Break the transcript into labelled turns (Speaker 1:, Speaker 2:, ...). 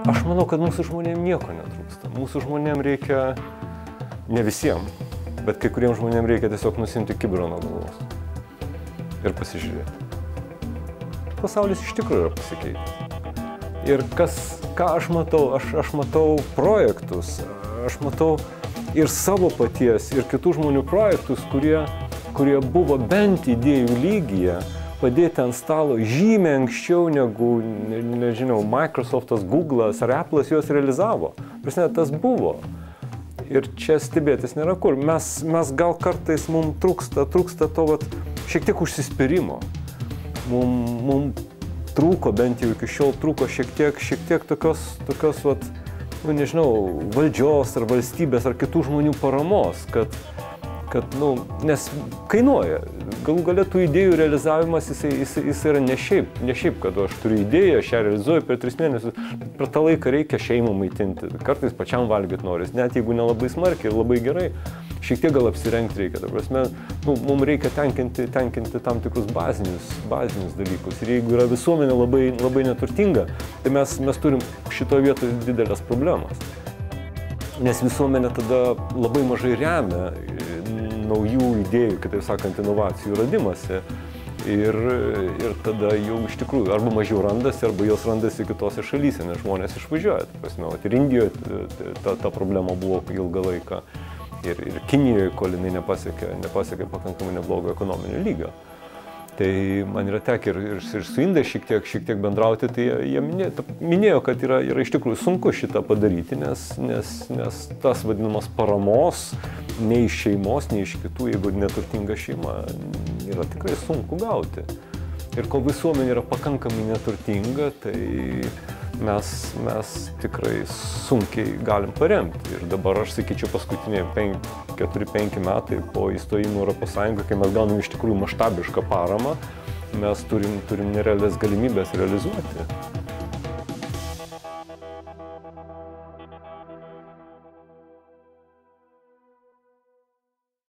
Speaker 1: Aš manau, kad mūsų žmonėms nieko netrūksta. Mūsų žmonėms reikia, ne visiems, bet kai kuriems žmonėms reikia tiesiog nusimti kibirą nuo galvos ir pasižiūrėti. Pasaulis iš tikrųjų yra pasikeitęs. Ir ką aš matau? Aš matau projektus, aš matau ir savo paties, ir kitų žmonių projektus, kurie buvo bent idėjų lygyje, padėti ant stalo žymiai anksčiau negu, nežinau, Microsoftas, Google'as ar Apple'as juos realizavo. Prasme, tas buvo. Ir čia stebėtis nėra kur. Mes gal kartais mums trūksta to šiek tiek užsispyrimo. Mums trūko, bent jau iki šiol trūko šiek tiek tokios nežinau, valdžios ar valstybės ar kitų žmonių paramos, kad nes kainuoja. Galų gale tų idėjų realizavimas, jis yra ne šiaip, kad aš turiu idėją, aš ją realizuoju per 3 mėnesius, per tą laiką reikia šeimą maitinti, kartais pačiam valgyti noris, net jeigu nelabai smarkiai ir labai gerai, šiek tiek gal apsirengti reikia, ta prasme, mums reikia tenkinti tam tikrus bazinius dalykus ir jeigu yra visuomenė labai neturtinga, tai mes turim šitoje vietoje didelės problemas, nes visuomenė tada labai mažai remia naujų idėjų, kitaip sakant, inovacijų radimasi ir tada jau iš tikrųjų arba mažiau randasi, arba jos randasi kitose šalyse, nes žmonės išvažiuoja. Ir Indijoje ta problema buvo ilgą laiką ir Kinijoje, kol jinai nepasiekė pakankamai neblogo ekonominio lygio. Tai man yra tekę ir su indais šiek tiek bendrauti, tai jie minėjo, kad yra iš tikrųjų sunku šitą padaryti, nes tas vadinamas paramos, nei iš šeimos, nei iš kitų, jeigu neturtinga šeima, yra tikrai sunku gauti. Ir kol visuomenė yra pakankamai neturtinga, tai mes tikrai sunkiai galim paremti. Ir dabar aš sakyčiau paskutiniai 4-5 metai po įstojimo Europos Sąjungą, kai mes gauname iš tikrųjų maštabišką paramą, mes turim nerealias galimybės realizuoti.